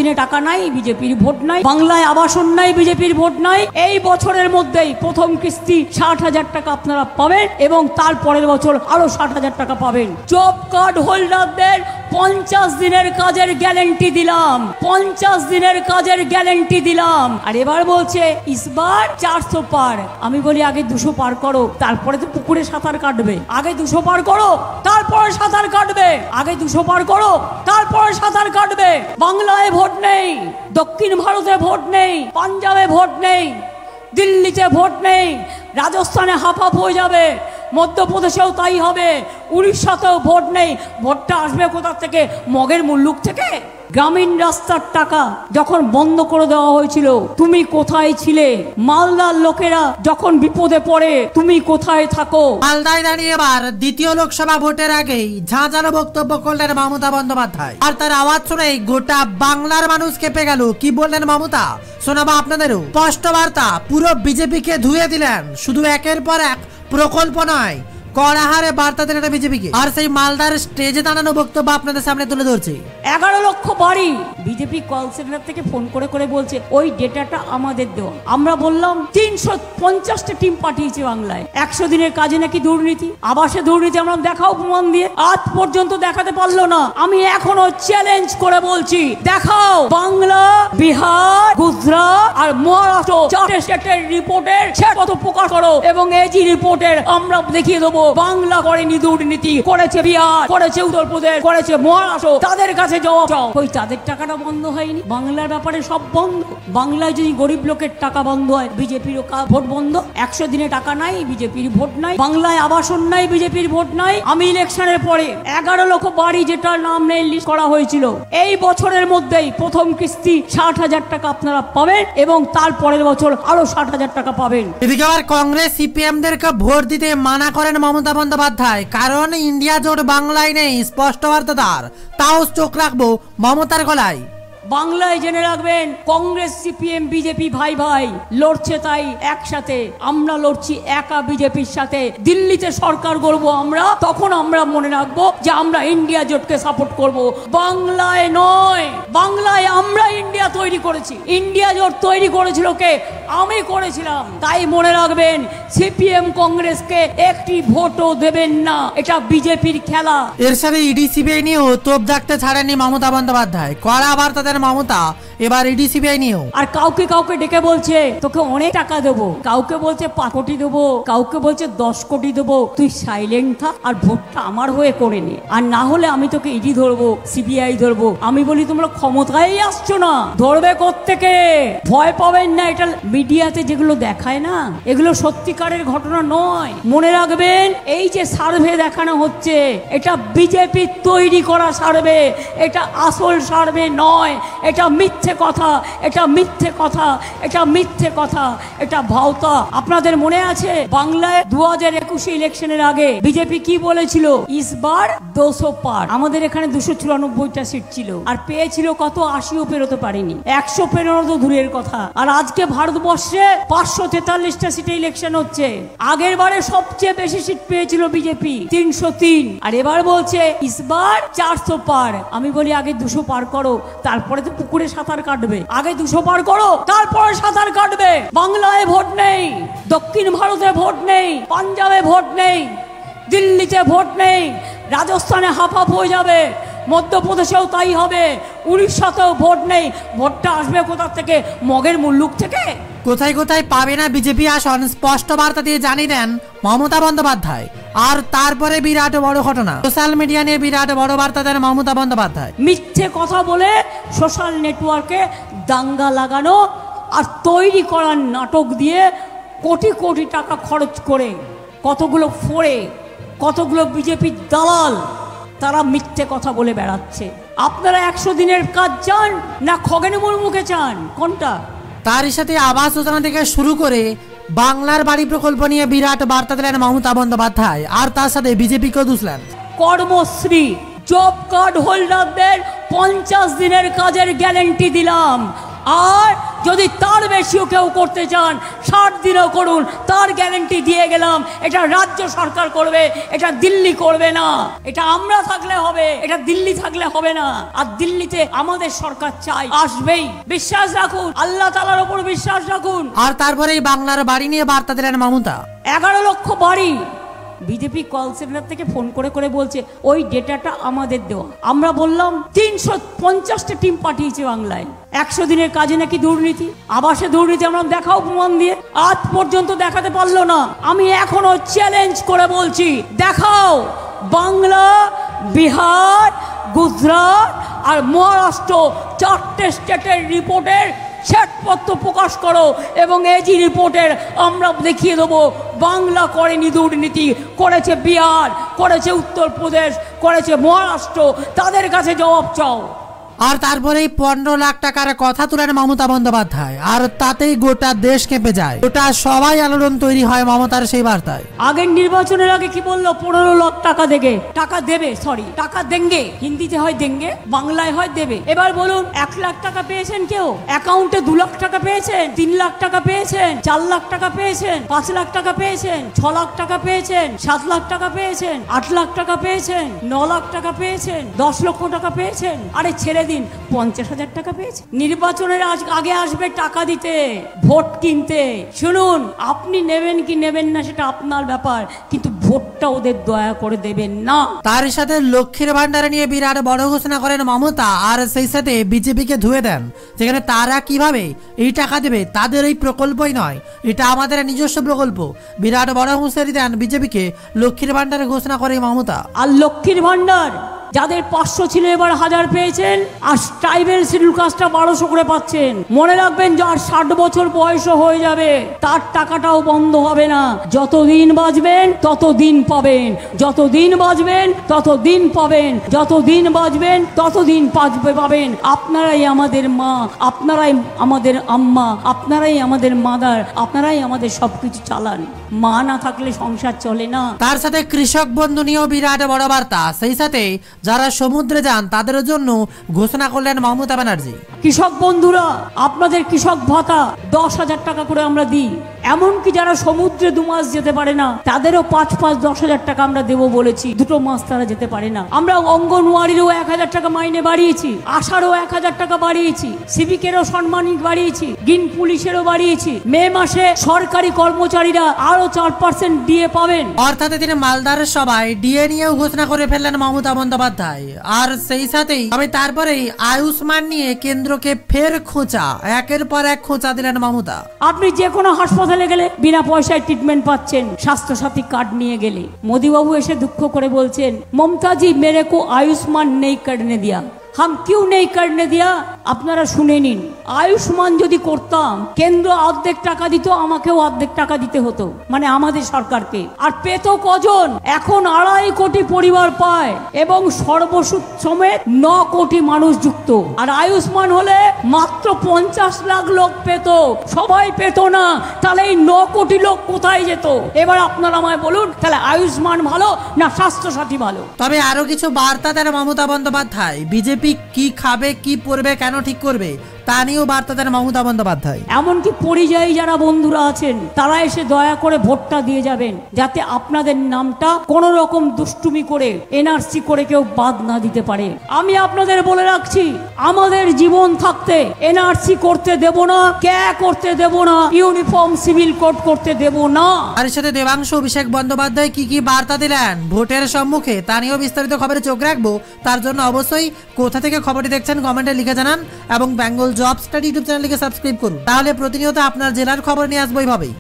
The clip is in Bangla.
দিনে টাকা নাই, বিজেপির ভোট নাই, বাংলায় আবাসন নাই, বিজেপির ভোট নাই। এই বছরের মধ্যেই প্রথম কিস্তি 60,000 টাকা আপনারা পাবেন এবং তারপরের বছর আরো 60,000 টাকা পাবেন। জব কার্ড হোল্ডারদের 50 দিনের কাজের গ্যারান্টি দিলাম, 50 দিনের কাজের গ্যারান্টি দিলাম। আর এবার বলছে ইসবার 400 পার। আমি বলি আগে 200 পার করো, তারপরে তো পুকুরে সাঁতার কাটবে। আগে 200 পার করো, তারপরে সাঁতার কাটবে। আগে 200 পার করো, তারপরে সাঁতার কাটবে। বাংলায় ভোট নেই, দক্ষিণ ভারতে ভোট নেই, পাঞ্জাবে ভোট নেই, দিল্লিতে ভোট নেই, রাজস্থানে হাফ হাফ হয়ে যাবে, মধ্যপ্রদেশেও তাই হবে, উড়িষ্যাতেও ভোট নেই। ভোটটা আসবে কোথা থেকে? মগের মুল্লুক থেকে। গ্রামীণ রাস্তার টাকা যখন বন্ধ করে দেওয়া হয়েছিল তুমি কোথায় ছিলে? মালদার লোকেরা যখন বিপদে পড়ে তুমি কোথায় থাকো? মালদায় দাঁড়িয়ে এবার দ্বিতীয় লোকসভা ভোটের আগেই ঝাঁঝালো বক্তব্য করলেন মমতা বন্দ্যোপাধ্যায়। আর তার আওয়াজ শুনেই গোটা বাংলার মানুষ কেঁপে গেল। কি বললেন মমতা শোনাবো আপনাদেরও। স্পষ্ট বার্তা, পুরো বিজেপিকে ধুয়ে দিলেন। শুধু একের পর এক প্রকল্প নয়, কড়াহারে বার্তা দিলেন বিজেপিকে। আর সেই মালদার স্টেজে দাঁড়ানো বক্তব্য আপনাদের সামনে তুলে ধরছি। 11 লক্ষ বাড়ি বিজেপি কল সেন্টার থেকে ফোন করে করে বলছে ওই ডেটাটা আমাদের দেওয়া। আমরা বললাম 350টা টিম পাঠিয়েছে বাংলায়। 100 দিনের কাজে নাকি দুর্নীতি, আবাসে দুর্নীতি। আমরা দেখাও প্রমাণ দিয়ে, আজ পর্যন্ত দেখাতে পারলো না। আমি এখনো চ্যালেঞ্জ করে বলছি, দেখাও বাংলা, বিহার, গুজরাট আর মহারাষ্ট্র 4 স্টেটের রিপোর্টের কত প্রকাশ করো এবং এজি রিপোর্টের আমরা দেখিয়ে দেবো বাংলা করেনি দুর্নীতি, করেছে বিহার, করেছে উত্তরপ্রদেশ, করেছে মহারাষ্ট্র। তাদের কাছে জবাব চাও। ওই তাদের টাকাটা বন্ধ হয়নি, বাংলার ব্যাপারে সব বন্ধ। বাংলায় যদি গরিব লোকের টাকা বন্ধ হয়, বিজেপির ভোট বন্ধ। 100 দিনে টাকা নাই, বিজেপির ভোট নাই, বাংলায় আবাসন নাই, বিজেপির ভোট নাই। আমি ইলেকশনের পরে 11 লক্ষ বাড়ি যেটার নাম নেই লিস্ট করা হয়েছিল, এই বছরের মধ্যেই প্রথম কিস্তি 60,000 টাকা আপনারা পাবেন এবং তারপরের বছর আরো 60,000 টাকা পাবেন। এদিকে আবার কংগ্রেস সিপিএম দেরকে ভোট দিতে মানা করেন মমতা বন্দ্যোপাধ্যায়, কারণ ইন্ডিয়া জোট বাংলায় নেই। স্পষ্ট বার্তা তার, তাও চোখ রাখবো মমতার গলায়। বাংলায় জেনে রাখবেন, কংগ্রেস সিপিএম বিজেপি ভাই ভাই লড়ছে, তাই একসাথে। আমরা লড়ছি একা বিজেপির সাথে। দিল্লিতে সরকার গড়ব আমরা, তখন আমরা মনে রাখবো যে আমরা ইন্ডিয়া জোটকে সাপোর্ট করব, বাংলায় নয়। বাংলায় আমরা ইন্ডিয়া তৈরি করেছি, ইন্ডিয়া জোট তৈরি করেছিল কে? আমি করেছিলাম। তাই মনে রাখবেন, সিপিএম কংগ্রেসকে একটি ভোটও দেবেন না, এটা বিজেপির খেলা। এর সাথে ইডি সিবিআই নিয়েও তোপ দেখতে ছাড়েননি মমতা বন্দ্যোপাধ্যায়। কড়া বার্তা দেন মমতা এবার ইডি সিবিআই নিয়েও। আর কাউকে কাউকে ডেকে বলছে তোকে অনেক টাকা দেবো, কাউকে বলছে 5 কোটি দেবো, কাউকে বলছে 10 কোটি দেবো। তুই সাইলেন্ট থাক আর ভোটটা আমার হয়ে করে নে, আর না হলে আমি তোকে ইডি ধরবো, সিবিআই ধরবো। আমি বলি তোমরা ক্ষমতায় আসছো না, ধরবে কোত্থেকে? ভয় পাবেন না। এটা মিডিয়াতে যেগুলো দেখায় না, এগুলো সত্যিকারের ঘটনা নয়। মনে রাখবেন, এই যে সার্ভে দেখানো হচ্ছে, এটা বিজেপি তৈরি করা সার্ভে, এটা আসল সার্ভে নয়। এটা মিথ্যে কথা, এটা মিথ্যে কথা, এটা মিথ্যে কথা, এটা ভাওতা। আপনাদের মনে আছে বাংলায় 2021 ইলেকশনের আগে বিজেপি কি বলেছিল? ইসবার 200 পার। আমাদের এখানে 294টা সিট ছিল, আর পেয়েছিল কত? 80ও পেরোতে পারেনি, 100 পেরোনো তো দূরের কথা। আর আজকে ভারতবর্ষে 543টা সিটে ইলেকশন হচ্ছে। আগের বারে সবচেয়ে বেশি সিট পেয়েছিল বিজেপি, 303। আর এবার বলছে ইসবার 400 পার। আমি বলি আগে 200 পার করো, তারপরে তো পুকুরে সাঁতার কাটবে। আগে 200 পার করো, তারপরে সাঁতার কাটবে। বাংলায় ভোট নেই, দক্ষিণ ভারতে ভোট নেই, পাঞ্জাবে ভোট নেই, দিল্লিতে ভোট নেই, রাজস্থানে হাফ হাফ হয়ে যাবে, মধ্যপ্রদেশেও তাই হবে, উড়িষ্যাতেও ভোট নেই। ভোটটা আসবে কোথা থেকে? মগের মুল্লুক থেকে। কোথায় কোথায় পাবে না বিজেপি আসন স্পষ্ট বার্তা দিয়ে জানিয়ে দেন মমতা বন্দ্যোপাধ্যায়। আর তারপরে বিরাট বড় ঘটনা, সোশ্যাল মিডিয়া নিয়ে বিরাট বড় বার্তা দেন মমতা বন্দ্যোপাধ্যায়। মিথ্যে কথা বলে সোশ্যাল নেটওয়ার্কে দাঙ্গা লাগানো আর তৈরি করার নাটক দিয়ে কোটি কোটি টাকা খরচ করে কতগুলো ফোড়ে, কতগুলো বিজেপির দালাল তারা মিথ্যে কথা বলে বেড়াচ্ছে। আপনারা 100 দিনের কাজ চান না খগেন মুর্মুকে চান? কোনটা? তারই সাথে আবাস যোজনা থেকে শুরু করে বাংলার বাড়ি প্রকল্প নিয়ে বিরাট বার্তা দিলেন মমতা বন্দ্যোপাধ্যায়। আর তার সাথে বিজেপিকেও দুষলেন। কর্মশ্রী জব কার্ড হোল্ডারদের 50 দিনের কাজের গ্যারান্টি দিলাম। আর যদি তার বেশিও কেউ করতে চান 60 দিনও করুন, তার গ্যারেন্টি দিয়ে গেলাম। এটা রাজ্য সরকার করবে, এটা দিল্লি করবে না। এটা আমরা থাকলে হবে, এটা দিল্লি থাকলে হবে না। আর দিল্লিতে আমাদের সরকার চাই, আসবেই। বিশ্বাস রাখুন, আল্লাহ তাআলার উপর বিশ্বাস রাখুন। আর তারপরেই বাংলার বাড়ি নিয়ে বার্তা দিলেন মমতা। 11 লক্ষ বাড়ি। বিজেপি কল সেন্টার থেকে ফোন করে করে বলছে ওই ডেটাটা আমাদের দেওয়া। আমরা বললাম 350টা টিম পাঠিয়েছে বাংলায়। 100 দিনের কাজে নাকি দুর্নীতি, আবাসে দুর্নীতি। আমরা দেখাও প্রমাণ দিয়ে, আজ পর্যন্ত দেখাতে পারলো না। আমি এখনো চ্যালেঞ্জ করে বলছি, দেখাও। বাংলা, বিহার, গুজরাট আর মহারাষ্ট্র 4টে স্টেটের রিপোর্টের শ্বেতপত্র প্রকাশ করো এবং এজি রিপোর্টের আমরা দেখিয়ে দেবো বাংলা করেনি দুর্নীতি, করেছে বিহার, করেছে উত্তরপ্রদেশ, করেছে মহারাষ্ট্র। তাদের কাছে জবাব চাও। আর তারপরেই 15 লাখ টাকার কথা তুলেন মমতা বন্দ্যোপাধ্যায়, আর তাতেই গোটা দেশ কেঁপে যায়। গোটা সবাই আলোড়ন তৈরি হয় মমতার সেই বার্তায়। আগের নির্বাচনের আগে কি বললো? 15 লাখ টাকা টাকা দেবে, সরি টাকা দেঙ্গে, হিন্দিতে হয় দেঙ্গে, বাংলায় হয় দেবে। এবার বলুন, 1 লাখ টাকা পেয়েছেন কেউ? অ্যাকাউন্টে 2 লাখ টাকা পেয়েছেন, 3 লাখ টাকা পেয়েছেন, 4 লাখ টাকা পেয়েছেন, 5 লাখ টাকা পেয়েছেন, 6 লাখ টাকা পেয়েছেন, 7 লাখ টাকা পেয়েছেন, 8 লাখ টাকা পেয়েছেন, 9 লাখ টাকা পেয়েছেন, 10 লক্ষ টাকা পেয়েছেন। আরে ছেড়ে দিন, 50,000 টাকা পেয়েছে। নির্বাচনের আগে আসবে টাকা দিতে, ভোট কিনতে। শুনুন, আপনি নেবেন কি নেবেন না সেটা আপনার ব্যাপার, কিন্তু ভোটটা ওদের দয়া করে দেবেন না। তার সাথে লক্ষ্মীর ভান্ডার নিয়ে বিরাট বড় ঘোষণা করেন মমতা, আর সেই সাথে বিজেপিকে ধুয়ে দেন, যেখানে তারা কিভাবে এই টাকা দেবে, তাদের এই প্রকল্পই নয়, এটা আমাদের নিজস্ব প্রকল্প। বিরাট বড় হুঁশিয়ারি দেন বিজেপিকে, লক্ষ্মীর ভান্ডারের ঘোষণা করে মমতা। আর লক্ষ্মীর ভান্ডার যাদের 500 ছিল এবার 1000 পেয়েছেন, আর ট্রাইবেল শিডিউল কাস্টটা 1200 করে পাচ্ছেন। মনে রাখবেন, যার 60 বছর বয়স হয়ে যাবে তার টাকাটাও বন্ধ হবে না। যতদিন বাঁচবেন ততদিন পাবেন, যতদিন বাঁচবেন ততদিন পাবেন, যতদিন বাঁচবেন ততদিন পাবেন। আপনারাই আমাদের মা, আপনারাই আমাদের আম্মা, আপনারাই আমাদের মাদার, আপনারাই আমাদের সবকিছু চালান। মা না থাকলে সংসার চলে না। তার সাথে কৃষক বন্ধু নিয়েও বিরাট বড় বার্তা। সেই সাথে যারা সমুদ্রে যান তাদের জন্য ঘোষণা করলেন মমতা ব্যানার্জি। কৃষক বন্ধুরা, আপনাদের কৃষক ভাতা 10,000 টাকা করে আমরা দিই। এমনকি যারা সমুদ্রে 2 মাস যেতে পারে না তাদেরও 5-10,000 টাকা আমরা দেবো বলেছি। 2 মাস তারা যেতে পারে না। আমরা অঙ্গনওয়াড়িরও 1000 টাকা মাইনে বাড়িয়েছি, আশারও 1000 টাকা বাড়িয়েছি, সিভিকেরও সম্মানিত বাড়িয়েছি, গ্রিন পুলিশেরও বাড়িয়েছি। মে মাসে সরকারি কর্মচারীরা আরো 4% ডিএ পাবেন। অর্থাৎ তিনি মালদার সবাই ডিএ নিয়েও ঘোষণা করে ফেললেন মমতা বন্দ্যোপাধ্যায়। আর সেই সাথেই তারপরেই আয়ুষ্মান নিয়ে কেন্দ্রকে ফের খোঁচা, একের পর এক খোঁচা দিলেন মমতা। আপনি যে কোনো হাসপাতালে গেলে বিনা পয়সায় ট্রিটমেন্ট পাচ্ছেন স্বাস্থ্যসাথী কার্ড নিয়ে গেলে। মোদীবাবু এসে দুঃখ করে বলছেন, মমতাজি মেরে কো আয়ুষ্মান নেই করনে দিয়া। हम क्यों नहीं करने दिया? আপনারা শুনে নিন। আয়ুষ্মান যদি করতাম, কেন্দ্র অর্ধেক টাকা দিত, আমাকেও অর্ধেক টাকা দিতে হতো, মানে আমাদের সরকারকে। আর পেত কজন? এখন 2.5 কোটি পরিবার পায় এবং সর্বসুদ সমেত 9 কোটি মানুষ যুক্ত। আর আয়ুষ্মান হলে মাত্র 50 লাখ লোক পেত, সবাই পেত না। তাহলে এই 9 কোটি লোক কোথায় যেত? এবার আপনারা আমায় বলুন, তাহলে আয়ুষ্মান ভালো না স্বাস্থ্যসাথী ভালো? তবে আরো কিছু বার্তা দেন মমতা বন্দ্যোপাধ্যায়। বিজেপি কি খাবে, কি পড়বে, কেন ঠিক করবে তা নিয়েও বার্তা দেন মমতা বন্দ্যোপাধ্যায়। এমনকি পরিযায়ী যারা বন্ধুরা আছেন তারা এসে দয়া করে ভোটটা দিয়ে যাবেন, যাতে আপনাদের নামটা কোন রকম দুষ্টুমি করে এনআরসি করে কেউ বাদ না দিতে পারে। আমি আপনাদের বলে রাখছি, আমাদের জীবন থাকতে এনআরসি করতে দেব না, কে করতে দেব না, ইউনিফর্ম সিভিল কোড করতে দেব না। আর সাথে দেবাংশু অভিষেক বন্দ্যোপাধ্যায় কি কি বার্তা দিলেন ভোটের সম্মুখে তা নিয়েও বিস্তারিত খবরে চোখ রাখবো। তার জন্য অবশ্যই কোথা থেকে খবরটি দেখছেন কমেন্টে লিখে জানান এবং বেঙ্গল জব স্টাডি ইউটিউব চ্যানেলকে সাবস্ক্রাইব করুন। তাহলে প্রতিনিয়ত আপনার জেলার খবর নিয়ে আসবো এইভাবেই।